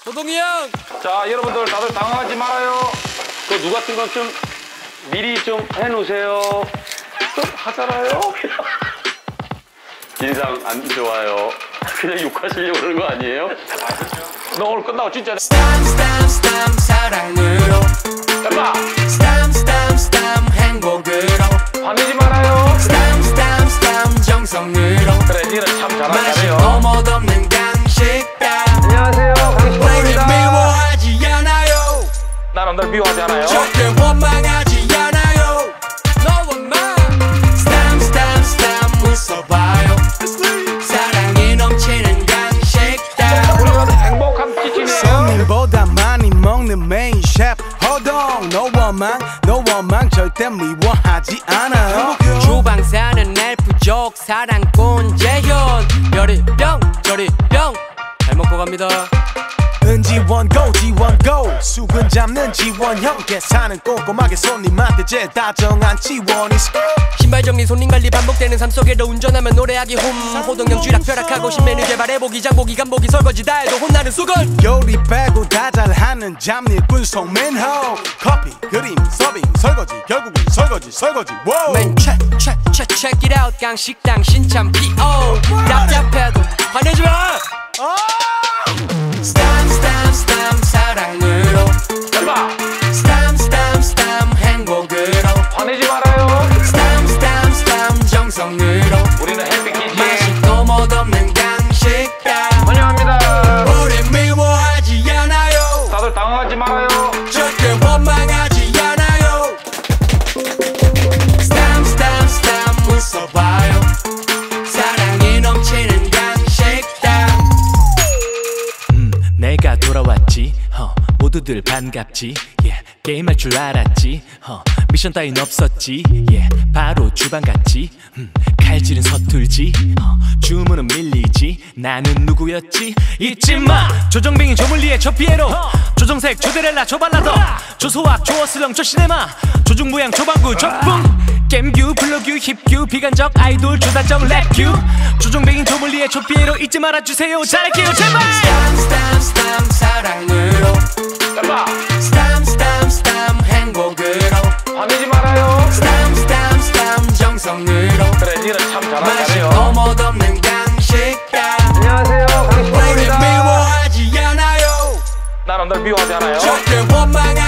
호동이 형! 자, 여러분들 다들 당황하지 말아요. 그 누 같은 건 좀 미리 좀 해놓으세요. 좀 하잖아요. 인상 안 좋아요. 그냥 욕하시려고 그러는 거 아니에요? 너 오늘 끝나고 진짜 스탐 사랑으로 해봐. 스탐 행복으로 화내지 말아요. 스탐 정성으로 그래, 니는 참 맛이 잘하잖아요. 너무 없는 강식당. 안녕하세요, 우리 강식당입니다. 미워하지 않아요. 나는 널 미워하지 않아요. 절대 원망하지 않아요. No 원망. 스탐 웃어봐요. 사랑이 넘치는 강식당. 우리는 행복한 키친이에요. 손님보다 많이 먹는 메인 셰프 호동. No 원망 절대 미워하지 않아요. 주방 사는 엘프족 사랑꾼 재현. 별이 뿅 저리 뿅 잘 먹고 갑니다. 은지원 go 수근 잡는 지원형. 계산은 꼼꼼하게 손님한테 제일 다정한 지원이. 신발 정리 손님 관리 반복되는 삶 속에도 운전하면 노래하기 호동형 쥐락펴락하고 신메뉴 개발해보기 장보기 간보기 설거지 다 해도 혼나는 수건. 요리 빼고 다 잘하는 잡일꾼 송민호. 커피 그림 서빙 설거지 결국은 설거지 wow. Man check it out 강식당 신참 P.O. 답답해도 화내지 마. 스탐 사랑으로 해봐. 스탐 행복으로 화내지 말아요. 스탐 정성으로 우리는 해피 맛이 키친. 너무 없는 강식당. 환영합니다. 우리 미워하지 않아요. 다들 당황하지 말아요. 절대 원망하지 않아요. 스탐 웃어봐요. 사랑이 넘치는 강식당. 내가 돌아왔지. 모두들 반갑지. 게임할 줄 알았지. 미션 따윈 없었지. 바로 주방 갔지. 칼질은 서툴지. 주문은 밀리지. 나는 누구였지? 잊지마. 조정뱅이 조물리에 저 피에로. 조정색 조데렐라 조발라더. 조소학 조어슬렁 조시네마. 조중부양 조방구 적붕. 겜규 블로규 힙규 비관적 아이돌 조다정 랩규. 조정뱅이 조물리에 저 피에로 잊지 말아주세요. 잘할게요 제발. 스탐 사랑으로 해봐. 스탐 행복으로 화내지 말아요. 스탐 정성으로 그래, 니는 참 맛이 잘하잖아요. 너무 없는 강식당. 안녕하세요, 우리 강식당입니다. 미워하지 않아요. 나는 널 미워하지 않아요. 절대 원망하지